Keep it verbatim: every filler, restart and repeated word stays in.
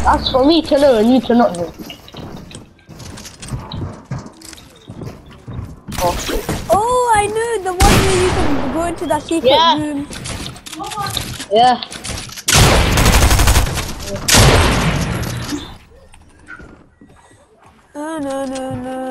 As for me to learn, you to not know. Oh. Oh, I knew the one where you can go into that secret Yeah. room. Yeah. Oh, no, no, no.